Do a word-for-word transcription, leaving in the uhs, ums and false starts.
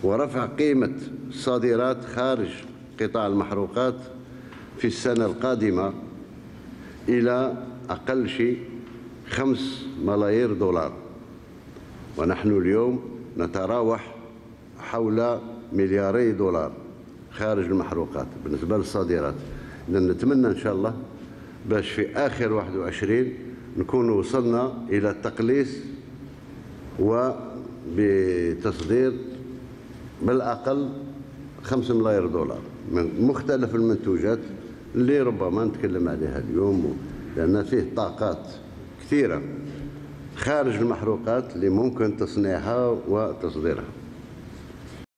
ورفع قيمة الصادرات خارج قطاع المحروقات في السنة القادمة إلى أقل شيء خمس ملايير دولار، ونحن اليوم نتراوح حول ملياري دولار خارج المحروقات بالنسبة للصادرات. إذا نتمنى إن شاء الله باش في آخر واحد وعشرين نكون وصلنا إلى التقليص وبتصدير بالأقل خمسة ملايير دولار من مختلف المنتوجات اللي ربما نتكلم عليها اليوم، لأن فيه طاقات كثيرة خارج المحروقات اللي ممكن تصنيعها وتصديرها.